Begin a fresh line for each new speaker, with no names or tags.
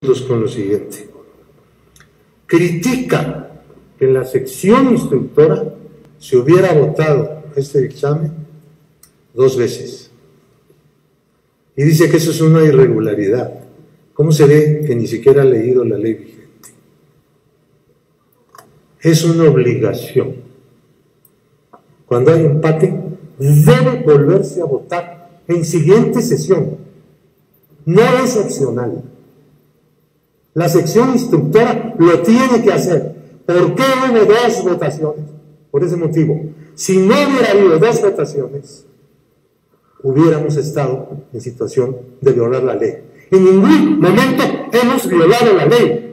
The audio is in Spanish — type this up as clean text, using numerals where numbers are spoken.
con lo siguiente. Critica que en la sección instructora se hubiera votado este examen 2 veces. Y dice que eso es una irregularidad. ¿Cómo se ve que ni siquiera ha leído la ley vigente? Es una obligación. Cuando hay empate, debe volverse a votar en siguiente sesión. No es opcional. La sección instructora lo tiene que hacer. ¿Por qué hubo 2 votaciones? Por ese motivo. Si no hubiera habido 2 votaciones, hubiéramos estado en situación de violar la ley. En ningún momento hemos violado la ley.